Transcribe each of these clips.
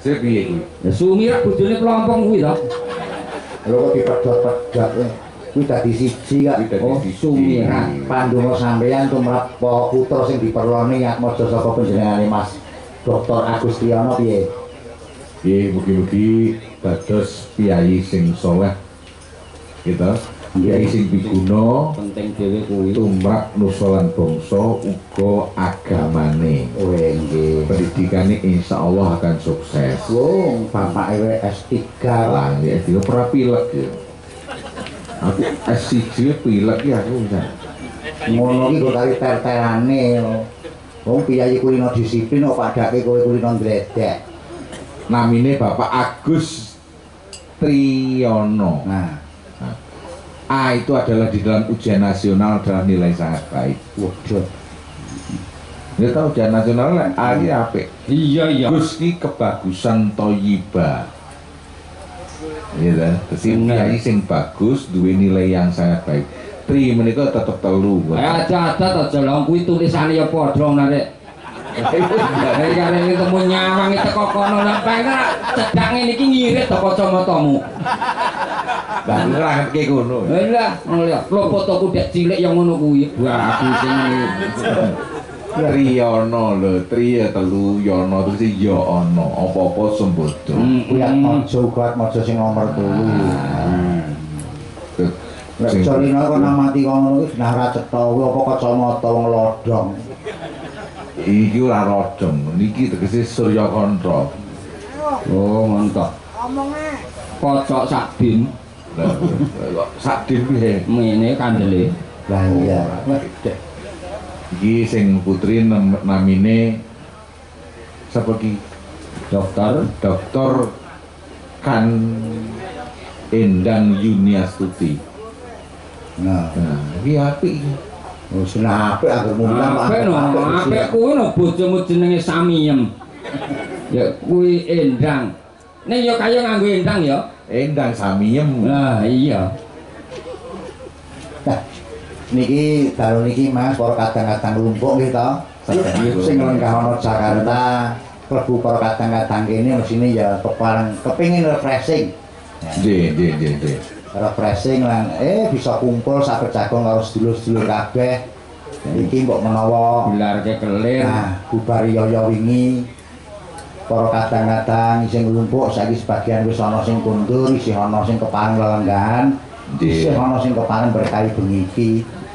Sik piye kuwi? Ya Sumirah bojone Plompong kuwi to. Lho kok dipedhot-pedhot kuwi dadi siji kak. Oh, Sumirah. Pandonga sampeyan tumrap putra sing diperloni Atmaja saka panjenengane Mas Dr. Agustiana piye? Nggih, mugi-mugi dados piyai sing saleh. Gitu. Piyai sing biguna Penting dhewe kuwi. tumrap nusa lan bangsa uga agamane. Oh nggih. Pendidikane insyaallah akan sukses. Wong bapake S3 Lah, ya iki ora pilek ya. Aku S1 pilek ya aku bisa. ngono iki kok kari ter-terane. Wong piyai kulino disiplin kok padake kowe kulino ndledek. Namine Bapak Agus Triyono. Nah, A itu adalah di dalam ujian nasional adalah nilai sangat baik. waduh. Dia tahu ujian nasional lah A ini apik. Iya. Gus ini kebagusan toyiba. Gitu. Terus ini sing bagus, duwe nilai yang sangat baik. Tri menika tetep telu. Aja aja lho kuwi tulisane ya padha narek. Nek kare temu nyawang teko kono nang pengen cedak ngene iki ngirit to kacamatamu. Lah ngerangke ngono. Lah ngono ya. Lho fotoku dek cilik yang ngono kuwi. Wah aku sing Triyono lho, Tri ya telu, Yono terus ya ana, apa-apa sembodo. Kuwi Atmaja uga Atmaja sing nomor 3. Nek Corino kok namati ngono kuwi nah ora cetha kuwi apa kacamata wong lodong. Iki ora rodong, niki tegese Surya Kontra. Oh, mantap. Omongnya Kocok Sakdim. Lah, kok Sakdim piye? Ngene kandele. Lah iya. Iki sing putri namine sapa ki? Dokter Kan Endang Yuniastuti. Nah, Iki apik iki. wis apik anggere mulang Apik kuwi no bojomu jenenge Samiem. Ya kuwi Endang. Ning ya kaya nganggo endang ya. Endang Samiem. Lah iya. Nah, niki dalu niki Mas para kadang-kadang lumpuk nggih to. Sing lenggah Jakarta, klebu para kadang-kadang kene mesine ya kepengin refreshing. Nggih. Refreshing lan bisa kumpul sak berjagung karo sedulur-sedulur kabeh. Iki mbok menawa Gelarke kelir. nah bubar yoyo wingi para kadang-kadang sing lumpuk saiki sebagian wis ana sing kundur, isih ana sing kepareng lelenggahan, isih ana sing kepareng berkahi bengi iki.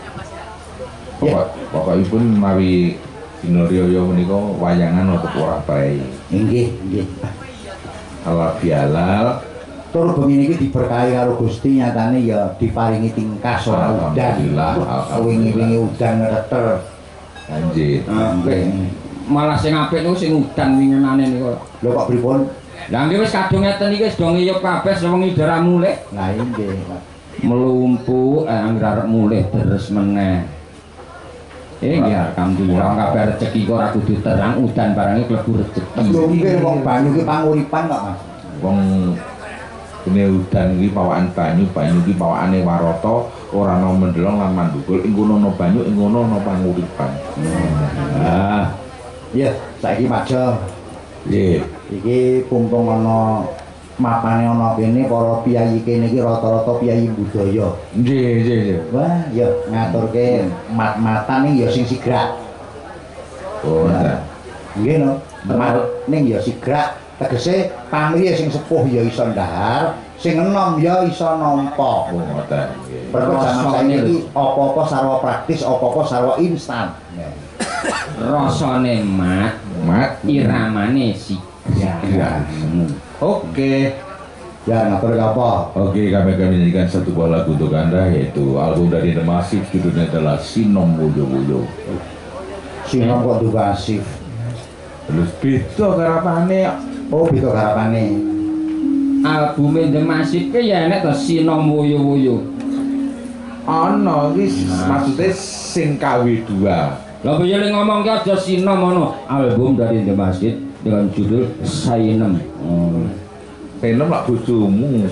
Pokokipun mawi dina riyaya menika wayangan untuk ora bae. Nggih. Halal bihalal. Tur bengi iki diberkahi karo Gusti nyatane ya diparingi tingkas ora udan. Wingi-wingi udan reter. Anjir. Malah sing apik niku sing udan wingenane niku. Lho kok pripun? Lah nggih wis kadung ngeten iki wis do ngiyup kabeh sewengi dara mulih. Lah nggih. Melumpuh anggere arep mulih deres meneh. Nggih alhamdulillah kabeh rezeki kok ora kudu terang udan barange klebu rezeki. Lho nggih wong banyu ki panguripan kok Mas. Wong kene udan iki pawaan banyu iki pawakane warata, ora ana mendelong lan mandukul. Ing kono ana banyu, ing kono ana panguripan. Nah, iya, saiki maja. Nggih. Iki pumpung ana mapane ana kene para piyai kene iki rata-rata piyai budaya. Nggih. Wah, ya ngaturke mat-matan ning ya sing sigrak. Oh, nah. Nggih no. Mat ning ya sigrak tegese pamrih sing sepuh ya iso ndahar, sing enom ya iso nampa. Oh, ngoten nggih. Perkara jaman saiki apa-apa sarwa praktis, apa-apa sarwa instan. Rasane mat, iramane sigrak. Oke. Ya ngatur apa? Oke, kami akan menyanyikan satu buah lagu untuk Anda, yaitu album dari The Massive, judulnya adalah Sinom Wuyo-Wuyo. Sinom kok dubasif. Terus beda garapane. Oh, beda garapane. Albume The Massive ki ya enek to Sinom Wuyo-Wuyo. Ana iki maksudnya sing KW2. Lah piye ning ngomong ki aja Sinom ngono. Album dari The Massive dengan judul Sainem. Sainem lak bojomu.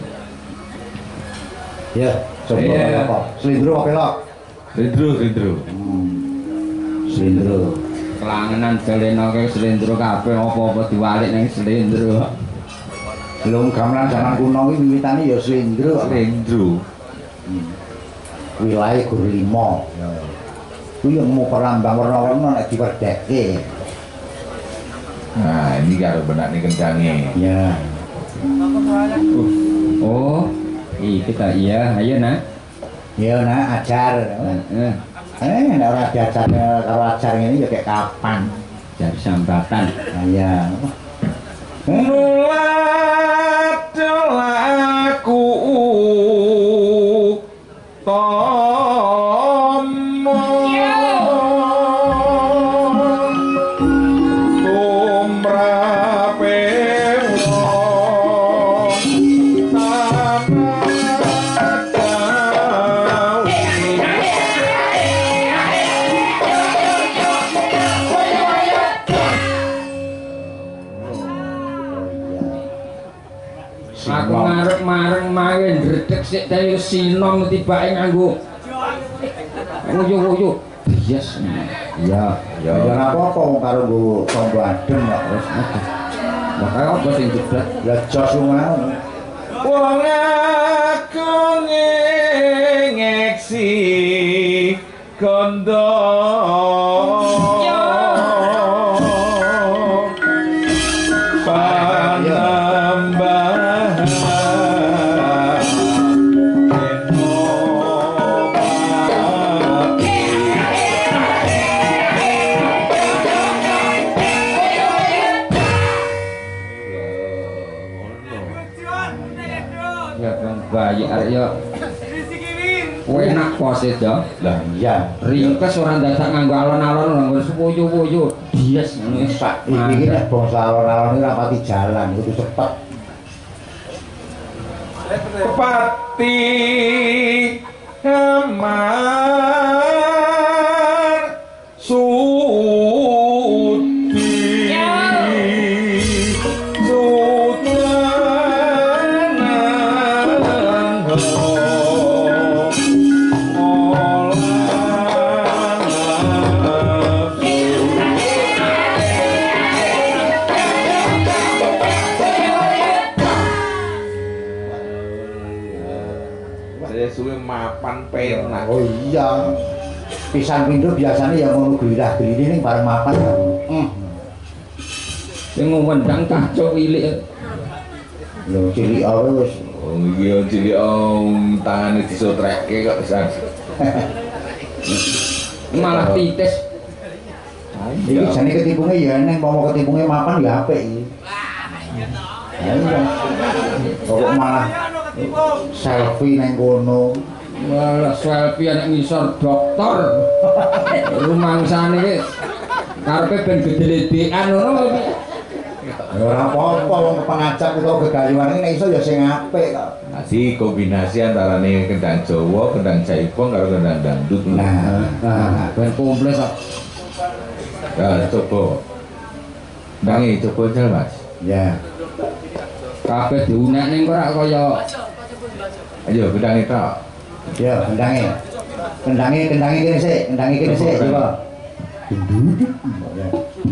Ya, coba apa? Slindro apa pelok? Slindro. Slindro. Kelangenan Jalena ke slendro kabeh apa-apa diwalik ning slendro. Lho gamelan jaman kuno kuwi wiwitane ya slendro. Slendro. Wilahe Gur Lima. Kuwi yang mau perambang warna-warna nek diwerdekke. Nah, ini karo benakne kendange. Ya. Oh, iki ta iya, ayo nak. Ya nak ajar. Nek ora diajar karo ajar ngene ya kayak kapan. Jar sambatan. Nah, ya. Nulat laku tomo tumrape Aku ngarep mareng main ndredeg sik tayo sinom tibake nganggo uyuh-uyuh. Yes. Ya, ya ora apa-apa wong karo nggo tombo adem kok wis. Makanya apa sing jeblak? Ya jos ngono. wong aku ngeksi kondo bayi arek yo enak pose do. Lah iya, Ringkes ora dadak nganggo alon-alon nganggo suwu-wuyu. Dies ngono Pak iki nek bangsa alon-alon iki rapati jalan kudu cepet. Pati kamar suci suwe mapan penak. Oh iya. Pisan pindho biasanya ya ngono glirah-gliri ning bareng mapan. Sing ngwendang kacau cilik. Lho cilik ae wis. Oh iya cilik tangane disotrekke kok pisan. Malah titis. Iki jane ketipunge ya ning pomo ketipunge mapan ya apik iki. Ya iya. Kok malah selfie neng kono. Malah selfie nek ngisor dokter. Rumangsane iki karepe ben gedhe-gedhean ngono. Ora apa-apa wong pengacak utawa gegayuhan iki nek iso ya sing apik kok. Nasi kombinasi antarane kendang Jawa, kendang Jaipong karo kendang dangdut. Nah, ben komplit kok. Ya coba. Ndangi coba jel Mas. Ya. Kabeh diunek ning ora kaya Ayo kendang itu. Ya, kendangnya kene sik, coba. Ya.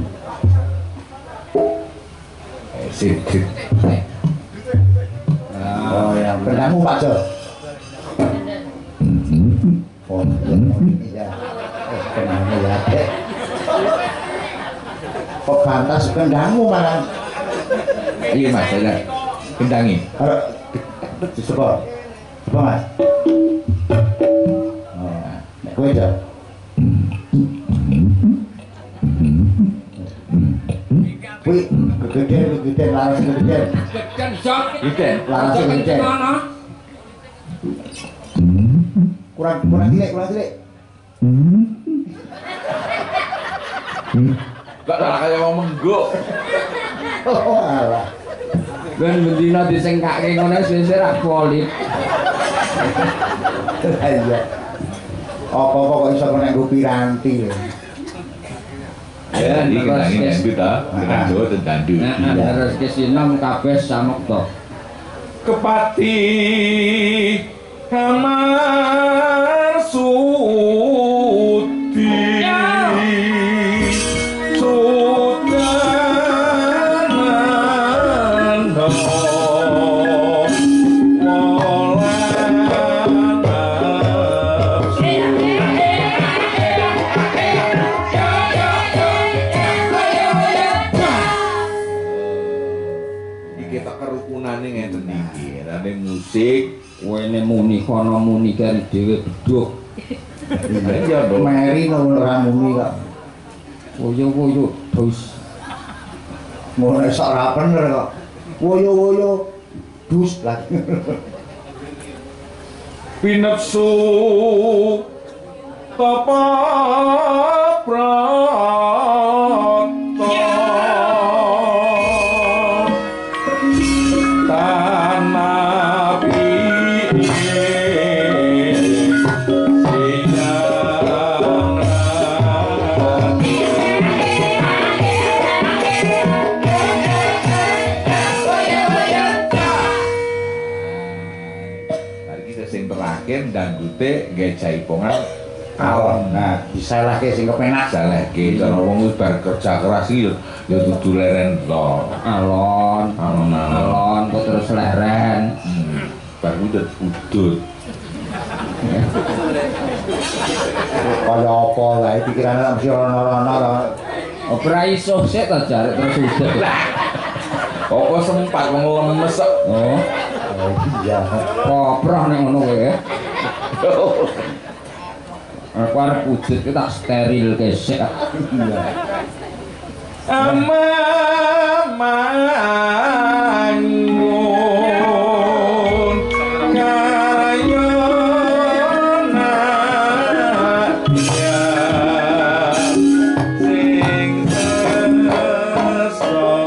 Sip. Oh ya, kendangmu Pak Jo. Oh, iya. Kendangnya ya. Kok pantas kendangmu malah. Iya Mas, saya kendangi. Coba. Coba Mas. Oh, nek kowe Jo. Kuwi gede laras gede. kan sok. Geden. Laras gede. Kurang cilik. Kok kayak mau mengguk. Oh alah. Ben bendina disengkake ngono sesuk ra polip. Iya. Apa-apa kok iso kena nggo piranti lho. Ya, ini kendangi dangdut ta. Kendang Jawa dan dangdut. Nah, terus kesinom kabeh samekta. Kepati kamar suci kita kerukunane ngeten iki. Rene musik, wene muni kono muni kari dhewe beduk. iya dong. Meri ora muni kok. Woyo dus. Ngono sak ra bener kok. Woyo dus lah. Pinepsu tapa prata tanah piye sing terakhir danggute nggih jaipongan alon. Nah, disalahke sing kepenak. Salahke cara wong wis bar kerja keras iki ya dudu leren to. Alon kok terus leren. Bar udut. Kaya apa lah pikirane mesti rono-rono to. Ora iso sik ta jare terus udut. Apa sempat wong lemes kok. Oh, Iya. koproh nek ngono kowe ya. Aku arep wujud ki tak steril kesek. Iya. Amamangun kayona ya sing sesom.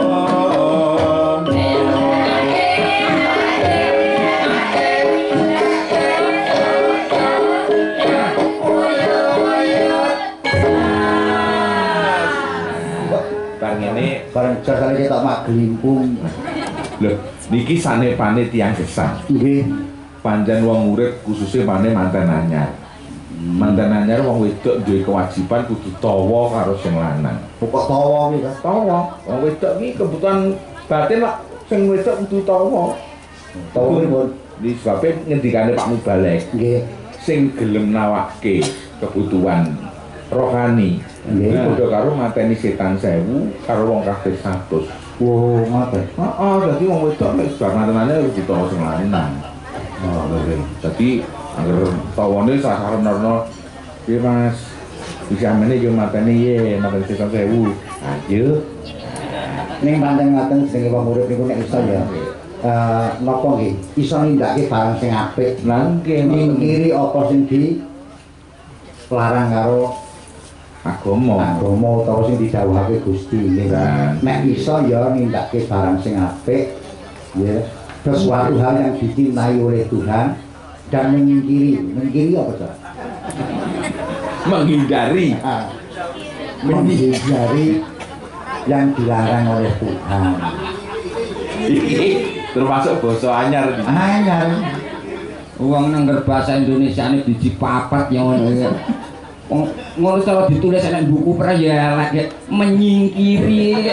Bareng jare ketok mak glimpung. Lho, niki sanepane tiyang gesang. Nggih. Panjen wong urip khususnya manten anyar. Manten anyar wong wedok duwe kewajiban kudu tawa karo sing lanang. Pokok tawa iki to. Tawa, wong wedok iki kebutuhan batin lah sing wedok kudu tawa. Tawa pripun? Di sebabnya ngendikane Pak Mubalek Nggih. sing gelem nawake kebutuhan rohani. Nggih. Padha karo mateni setan 1000 karo wong kafir 100. Oh, ngoten. Heeh, dadi wong wedok nek bar mantenane kudu tawa sing lanang. Oh, nggih. Jadi angger tawane sasarono piye Mas? Bisa meneh yo mateni ye, mateni setan 1000. Ayo. Ning pancen ngaten jenenge wong urip niku nek iso ya. Napa nggih? Iso nindakake barang sing apik. Lah nggih Ngingkiri apa sing di larang karo agama. utawa sing didhawuhake Gusti nggih. Nah. Nek iso ya nindakake barang sing apik ya. Sesuatu hal yang dicintai oleh Tuhan dan mengingkiri apa Cak? Menghindari. Menghindari yang dilarang oleh Tuhan. Iki termasuk basa anyar iki. Anyar. Wong nangger bahasa Indonesia ini biji papat yang ngono. Ngono cara ditulis nek buku pra ya elek menyingkiri.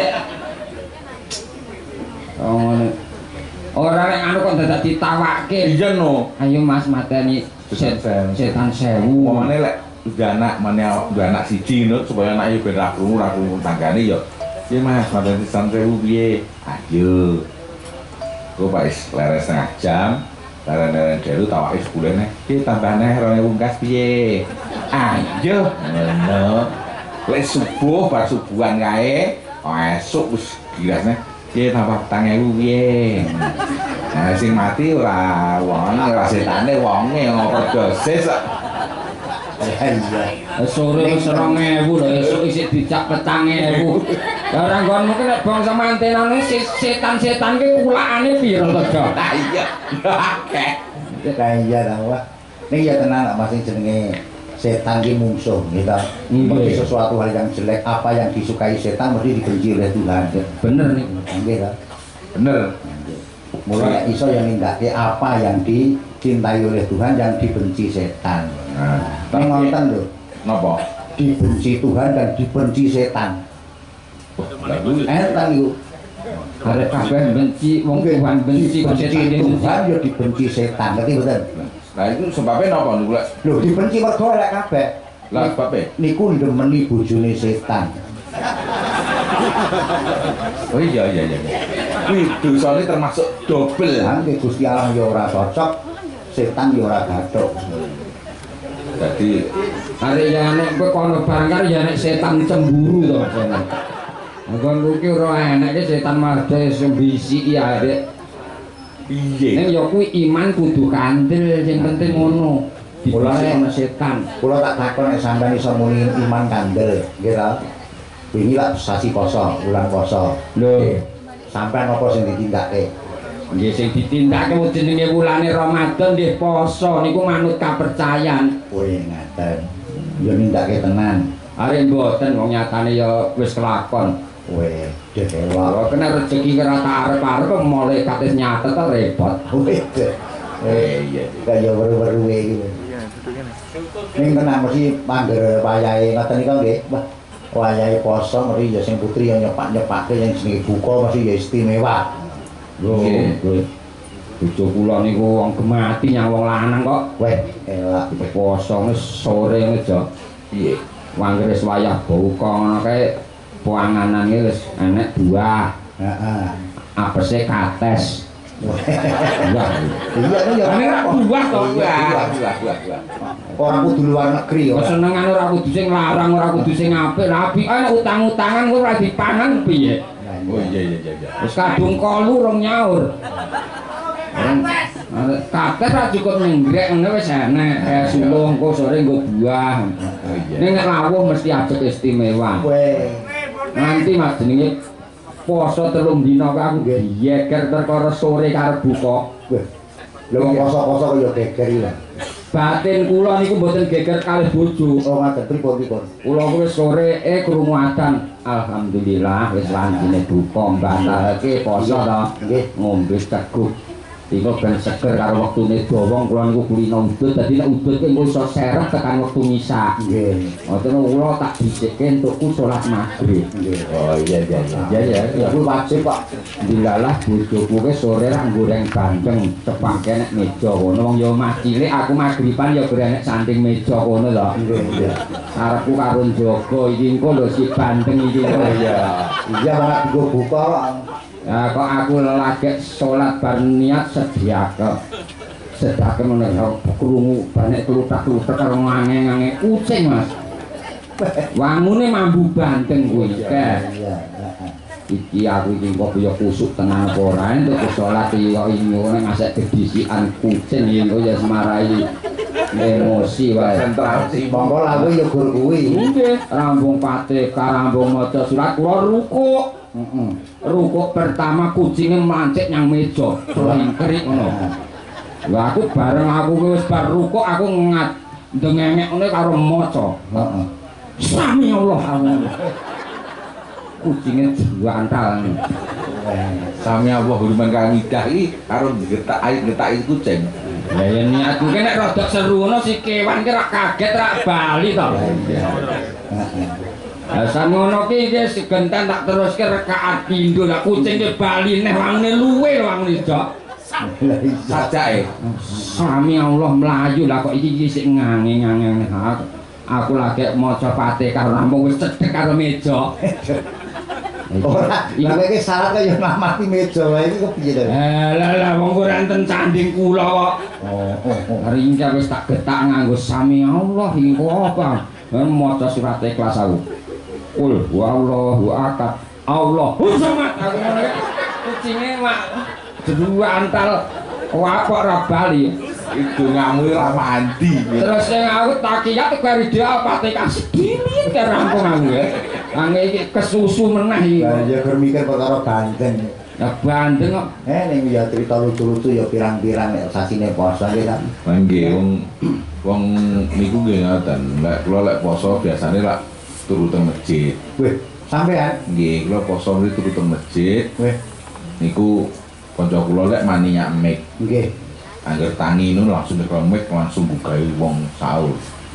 Oh ngono. Ora nek anu kok dadak ditawake. Iya no. Ayo Mas mateni setan 1000. Momane lek udah anak siji ngono supaya anake ben ra krungu tanggane ya. Piye Mas, mateni setan 1000 piye? Ayo. Kok wis leres setengah jam. Leren-leren dhewe tawake 10 neh. Piye tambahane 2000 kas piye? Ayo. Ngono. Lek subuh bar subuhan kae, esuk wis girasne. Piye tambah 4000 piye? Nah sing mati ora wong, ora setane wonge ngopo dosis kok. Iya. Sore wis 2000 lho, esuk isih dicak 4000. Lah ora nggonmu ki nek bangsa mantenane setan-setan ki kulakane piro to, Dok? Lah iya, akeh. Lah iya ta, Wah. Ning ya tenan Mas sing jenenge setan ki mungsuh gitu. Mesti sesuatu hal yang jelek, apa yang disukai setan mesti dibenci oleh Tuhan. Bener nih. Nggih ta? Bener. Mulai iso yang nindakake apa yang dicintai oleh Tuhan yang dibenci setan. Nah, Ning ngoten lho, napa? dibenci Tuhan dan dibenci setan. Enten iku. Arek kabeh benci wong Tuhan benci kok setan Tuhan ya dibenci setan. Ngerti mboten? Nah itu sebabnya napa niku lek? Lho dibenci mergo elek kabeh. Lah sebabnya? Niku ndemeni bojone setan. Oh iya. Kuwi dosane termasuk dobel. Nggih Gusti Allah ya ora cocok, setan ya ora gathuk. Dadi arek ya nek kowe kono barang karo ya nek setan cemburu to Mas. Engko iki ora enek iki setan marde sembisi ya arek. piye? Ning ya kuwi iman kudu kandel sing penting ngono. Dipulane ana setan. Kula tak takon nek sampean iso muni iman kandel, nggih ta? Wingi lak sasi poso, bulan poso. Lho, Sampean apa sing ditindakake? nggih sing ditindakake jenenge wulane Ramadan nggih poso niku manut kapercayan. Kowe ngaten. Ya nindakake tenan. Arek mboten wong nyatane ya wis kelakon. Kowe dewa. Kalau kena rezeki kira tak arep-arep kok malaikat wis nyatet to repot. Iya, kaya weru-weru iki. Ning tenan mesti mangger wayahe ngoten niku nggih. Wah, wayahe poso mesti ya sing putri yang nyepak-nyepake yang jenenge buka mesti ya istimewa. Lho, bojo kula niku wong gemati nyang wong lanang kok. Weh, elak Poso wis sore ngejo. Piye? Wangger wis wayah buka ngono kae panganane wis enek buah. Heeh. Apese kates. Wah. Iya to ya. Ane ra buah to. Buah. Ora kudu luar negeri ya. Senengane ora kudu sing larang, ora kudu sing apik. Lah apike nek utang-utangan kuwi ora dipangan piye? Oh iya. Wis kadung kolu rong nyaur. Kates ra cukup nenggrek ngene wis enek. Sulung kok sore nggo buah. Oh iya. Ning nek rawuh mesti ajek istimewa. Weh. Nanti Mas jenenge poso 3 dina kok aku geger perkara sore karo buka. Weh. Lho poso-poso kaya geger iki. Batin kula niku mboten geger kalih bojo. Oh ngaten pripun? Kula kuwi sore krungu adzan. Alhamdulillah wis wancine buka mbatalke poso to. Nggih. Ngombe teguh. Iku ben seger karo wektune dawa kula niku kulino udut dadi nek udut ki engko iso serep tekan wektu ngisa. Nggih. Ngoten kula tak dhisikke entukku salat magrib. Nggih. Oh iya. Ya Kuwi wajib kok. dilalah bojoku ke sore ra goreng bandeng cepake nek meja kono wong ya omah cilik aku magriban ya grenek santing meja kono lho. Nggih. Arepku karo njaga iki engko lho si bandeng iki. Iya. Iya malah digo buka kok. Ya kok aku lagi salat bar niat sediake. Sedake menawa krungu banyak kluthak-kluthak karo ngange-ngange kucing Mas. Wangune mambu bandeng kuwi. Iya. Iki aku iki kok ya kusuk tenan apa ora entuk salat iki kok ngene ngasek gedisikan kucing engko ya semarai emosi wae. Konsentrasi. Monggo lagu ya gur kuwi. Nggih, rambung Fatihah, rambung maca surat kula rukuk. Rukuk pertama kucinge mancik nyang meja, lingkrik ngono. Lah aku bareng aku wis bar rukuk aku ndengengek ngene karo maca. Heeh. Sami Allah Allah. Kucinge juantal. Sami Allah hurman kamidah iki karo getaki kucing. Lah yen niatku ki nek rada seru ngono si kewan ki ra kaget ra bali to. Lah samono ki wis genten tak teruske rakaat pindho lah kucing ki bali neh wangune luwe wangune jok. Sajake. Sami Allah mlayu lah kok iki sik ngange-ngange. Aku lagi maca Fatihah rampung wis cedhek karo meja. Ora, lha iki syarat kaya mati meja wae iki kepiye to? Lah wong ora enten canding kula kok. Ringka wis tak getak nganggo sami Allah iki kok apa? Maca surat Ikhlas aku. Qul huwallahu ahad. Allahu samad. Aku ngene kucinge mak jedua antal apa ora bali. Itu ngamu ora mandi. Terus sing aku takiyat karo dia Fatihah sedini ke rampung aku ya. Nang iki kesusu meneh iki. Lah ya gur mikir perkara bandeng. Ya bandeng kok. Ning ya cerita lucu-lucu ya pirang-pirang nek sasine poso iki kan. Nggih wong niku nggih ngoten. Lek kula lek poso biasane lak turu teng masjid. Weh, sampean? Nggih, kula poso mriki turu teng masjid. Weh, Niku kanca kula lek mani nyamik. nggih. Angger tangi nu langsung dikemek langsung bukai wong sahur.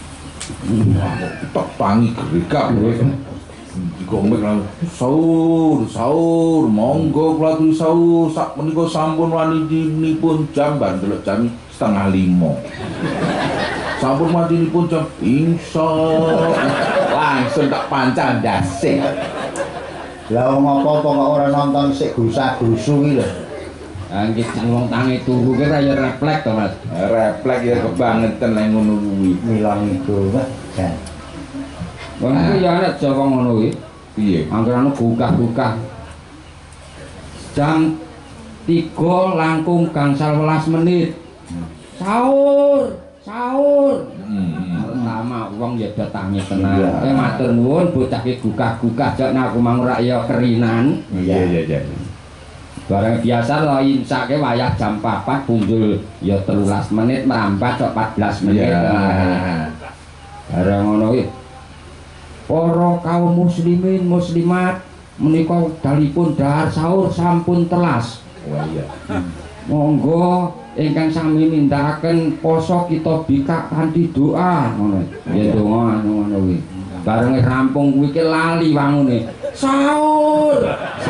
Tok tangi gerekap dikomek langsung sahur monggo kula turu sahur sak menika sampun waninipun jam bandelok jam 4:30. Sampun waninipun jam insya langsung tak pancal ndase. Lah ngopo kok ora nonton sik gusa-gusu iki lho. Ah nggih wong tangi turu ki ra ya refleks to Mas. Refleks ya kebangetan lek ngono kuwi. Milan iku kan. Wong iki ya ana Jawa ngono kuwi. Piye? Anggerane gugah-gugah. Jam 3 langkung gangsal 11 menit. Sahur, sahur. Pertama wong ya do tangi tenan. Matur nuwun bocah ki gugah-gugah jek aku mang ora ya kerinan. Iya. Barang biasa to insake wayah jam 4 punjul ya 13 menit merambat kok 14 menit. Barang ngono kuwi. Para kaum muslimin muslimat menika dalipun dahar sahur sampun telas. Wah iya. Monggo ingkang sami nindakaken poso kita bikak kanthi doa ngono. Ya donga ngono kuwi. Bareng rampung kuwi ki lali wangune. Sahur.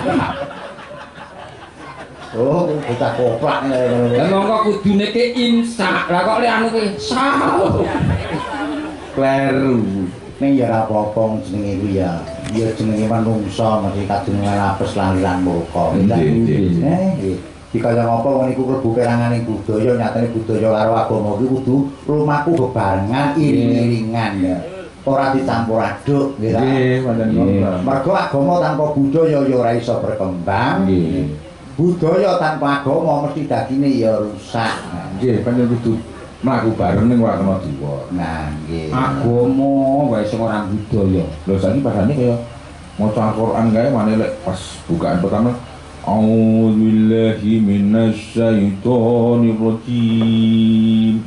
Oh, bocah koplak ngono. Lah monggo kudune ki imsak. Lah kok le anu ki sahur. Kleru. Ning ya ora apa-apa jenenge kuwi ya. Ya jenenge manungsa mesti kadung apes laliran muka. Nggih. Iki kaya ngapa wong niku klebu kerangane budaya, nyatane budaya karo agama kuwi kudu lumaku bebarengan iring-iringan ya. Ora dicampur aduk, nggih ta? Nggih, wonten ngono. Mergo agama tanpa budaya ya ora iso berkembang. Nggih. Budaya tanpa agama mesti dadine ya rusak. Nggih, pancen kudu mlaku bareng ning warna diwa. Nah, nggih. Agama wae sing ora budaya. Lho saiki padane kaya maca Al-Qur'an kae mane lek pas bukaan pertama A'udzubillahi minasyaitonir rajim.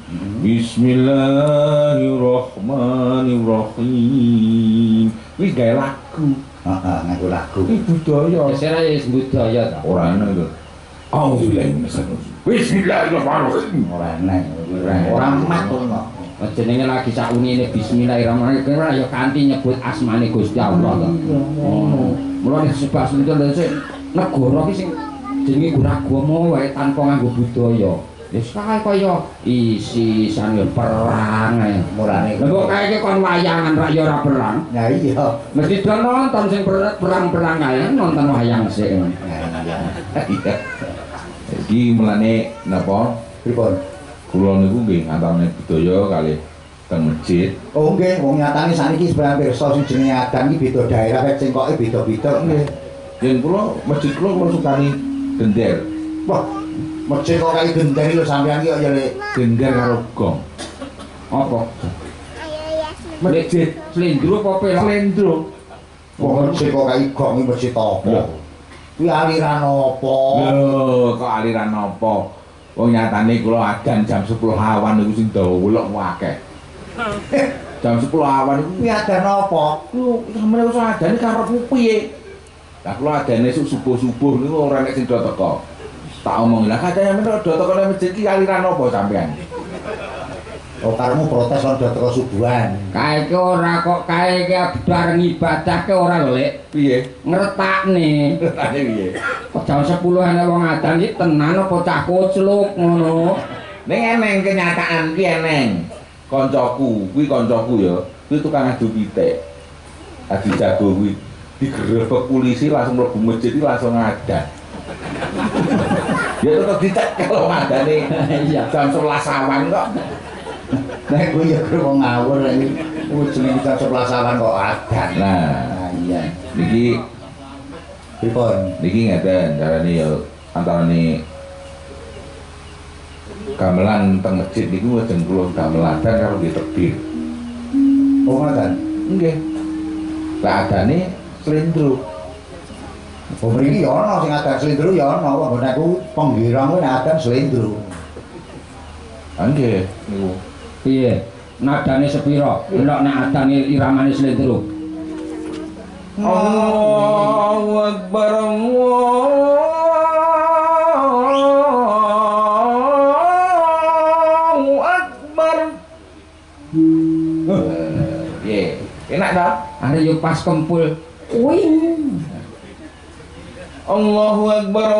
Bismillahirrahmanirrahim. Wis gawe lagu. Heeh, ngaku lagu. Iki budaya. Kesera ya budaya ta. Ora ana itu. A'udzubillahi minasyaitonir. Bismillahirrahmanirrahim. Ora enak. Ora mat ngono. Jenenge lagi saunine bismillahirrahmanirrahim ya kanthi nyebut asmane Gusti Allah to. Ngono. Mulane sebab sinten sik negara ki sing jenenge agama wae tanpa nganggo budaya. Wis kae kaya isisan ya perang ae. Mulane Lha kok kae kon wayangan rak ya ora perang. ya iya. Mesti do nonton sing perang-perang ae nonton wayang sik. Iya. Iki mulane napa? Pripun? Kula niku nggih antarané budaya kalih teng masjid. Oh nggih, wong nyatane saniki sebenarnya pirsa sing jenenge adan iki beda daerah kaya cengkoke beda-beda. Nggih. Yen kula masjid kula sukani gender. Wah, masjid kok kaya gender lho sampean iki kok ya lek Gender karo gong. Apa? Masjid Slendro apa pelok? Slendro. wong masjid kok kaya gong iki masjid apa? Kuwi aliran apa? Lho, kok aliran apa? Wong nyatane kula adan jam 10 awan niku sing dawa akeh. Jam 10 awan niku Kuwi adan apa? Lho, sampeyan iso adane karepmu piye? Lah kula adane subuh-subuh niku ora nek sing do teko. Tak omong lah kadang men do teko nang masjid iki aliran apa sampean? Oh, karemu protes kon do teko subuhan. Kae ki ora kok kae ki bareng ibadah ki ora lho Lek. Piye? Ngretakne. Tane piye? Kok jam 10 ana wong adan iki tenan apa cah kocluk ngono. Ning eneng kenyataan ki eneng. Kancaku, kuwi kancaku ya, kuwi tukang adu pitik. Adu jago kuwi digerebek polisi langsung mlebu masjid iki langsung ngadan. Ya tetep dicek kalau ngadane Iya. jam 11 awan kok. Nek kuwi ya wong ngawur iki. Kuwi jenenge jam 11 awan kok adan. Nah, iya. niki Pripun? ngeten carane ya antarane gamelan teng masjid niku wajeng kula gamelan karo ditebir. Oh, ngoten. Nggih. Lah adane slendro. Oh, mriki ya ana sing adan slendro ya ana, kok nek aku penggirang kuwi nek adan slendro. Nggih niku. Piye? Nadane sepira? Nek nek adane iramane slendro. Allahu Akbar Allahu Akbar. Ye, enak dah. Are yo pas kempul. Wing. Allahu Akbar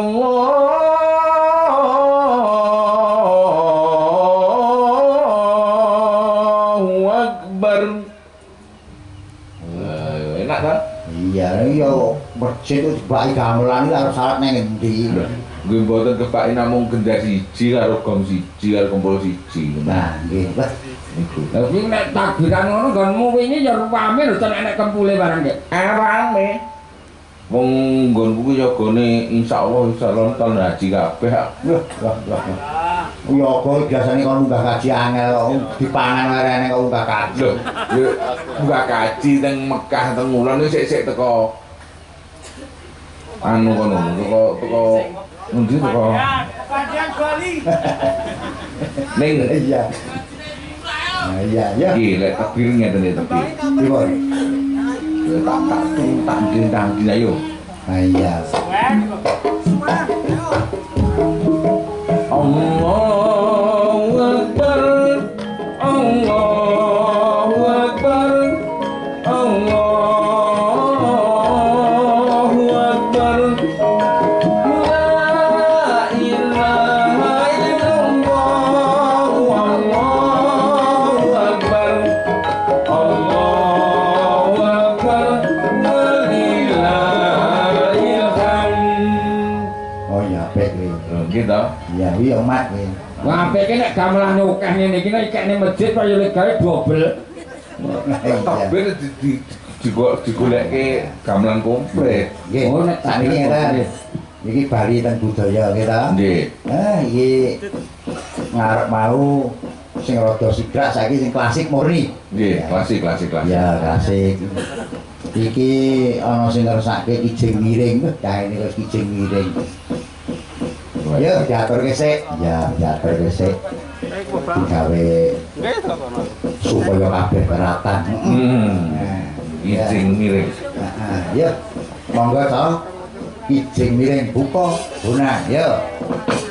Allahu Akbar. Enak dah. Iya, iya masjid itu dibaki gamelan iki karo syarat nang endi. Nggih mboten kebaki namung gendar siji karo gong siji karo kumpul siji. Nah, nggih. Niku. Lha kuwi nek takbiran ngono nggonmu wingi ya rupame lho ten enek kempule barang kek. Rame. Wong nggonku ku yogane insyaallah bisa nonton haji kabeh. Wah. Yoga biasane kon munggah kaji angel kok dipangan arene kok munggah kaji. Lho, yo munggah kaji teng Mekah teng Mulon sik-sik teko anu kono, teko endi teko Kajian Bali. ning Iya. Nah, iya, ya. iki lek takbir ngeten iki takbir. Pripun? Tak ndang ayo. Nah, iya. Allahu Akbar, Allahu Akbar, Allahu Akbar. La ilaha illallah, Allahu Akbar, Allahu Akbar, walillahil hamd. Oh iya, apik kuwi. Gitu. Iya, kuwi omat kuwi. Wah, apike nek gamelan akeh ngene iki nek ikene masjid kaya le gawe dobel. Takbir digolekke gamelan komplit. Nggih. Oh, nek sakniki ngeten. Iki Bali teng budaya nggih ta. Nggih. Nah, iki ngarep mau sing rada sigrak saiki sing klasik murni. Nggih, klasik. Ya, klasik. Iki ana sing ngersake kijing miring. Cah ini wis kijing miring. Ya, diaturke sik. Ya, diaturke sik. Digawe supaya kabeh beratan. Ijing miring. Heeh, ya. Monggo to. Kijing miring buka. Bunah, ya.